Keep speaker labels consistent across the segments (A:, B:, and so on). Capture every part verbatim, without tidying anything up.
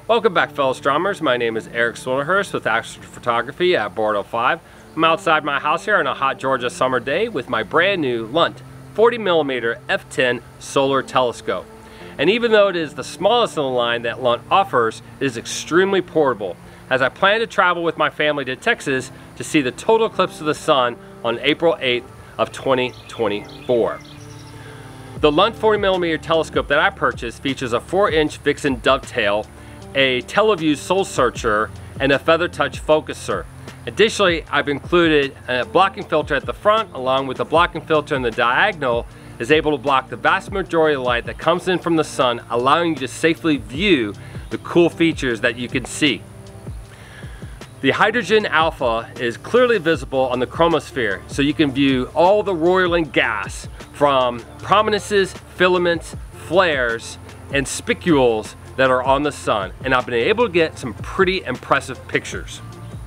A: Welcome back, fellow astronomers. My name is Eric Swillenhurst with Astrophotography at Bortle five. I'm outside my house here on a hot Georgia summer day with my brand new Lunt forty millimeter f ten solar telescope. And even though it is the smallest in the line that Lunt offers, it is extremely portable, as I plan to travel with my family to Texas to see the total eclipse of the sun on April eighth of twenty twenty-four. The Lunt forty millimeter telescope that I purchased features a four inch Vixen dovetail, a TeleVue Soul Searcher, and a Feather Touch focuser. Additionally, I've included a blocking filter at the front, along with a blocking filter in the diagonal, is able to block the vast majority of light that comes in from the sun, allowing you to safely view the cool features that you can see. The hydrogen alpha is clearly visible on the chromosphere, so you can view all the roiling gas from prominences, filaments, flares, and spicules that are on the sun, and I've been able to get some pretty impressive pictures.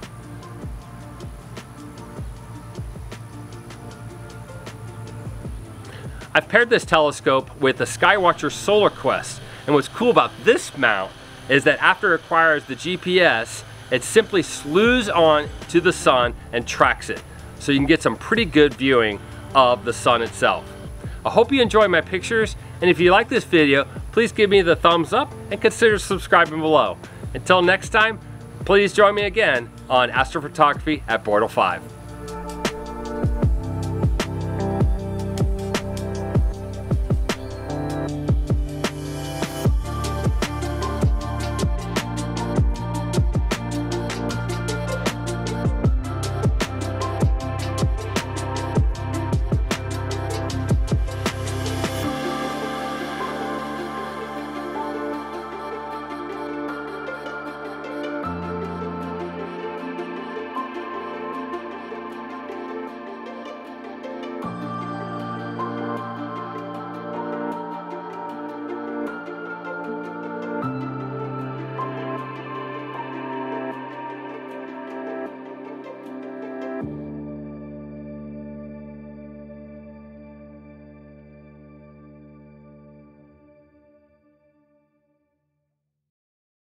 A: I've paired this telescope with the Skywatcher Solar Quest, and what's cool about this mount is that after it acquires the G P S, it simply slews on to the sun and tracks it, so you can get some pretty good viewing of the sun itself. I hope you enjoy my pictures, and if you like this video, please give me the thumbs up and consider subscribing below. Until next time, please join me again on Astrophotography at Bortle five.